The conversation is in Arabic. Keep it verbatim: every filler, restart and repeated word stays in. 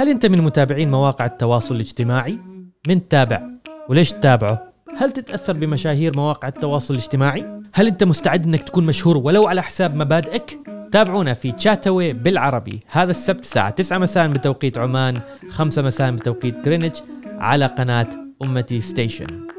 هل أنت من متابعين مواقع التواصل الاجتماعي؟ من تتابع؟ وليش تتابعه؟ هل تتأثر بمشاهير مواقع التواصل الاجتماعي؟ هل أنت مستعد أنك تكون مشهور ولو على حساب مبادئك؟ تابعونا في تشاتوي بالعربي هذا السبت الساعة تسعة مساء بتوقيت عمان، خمسة مساء بتوقيت غرينتش، على قناة أمتي ستيشن.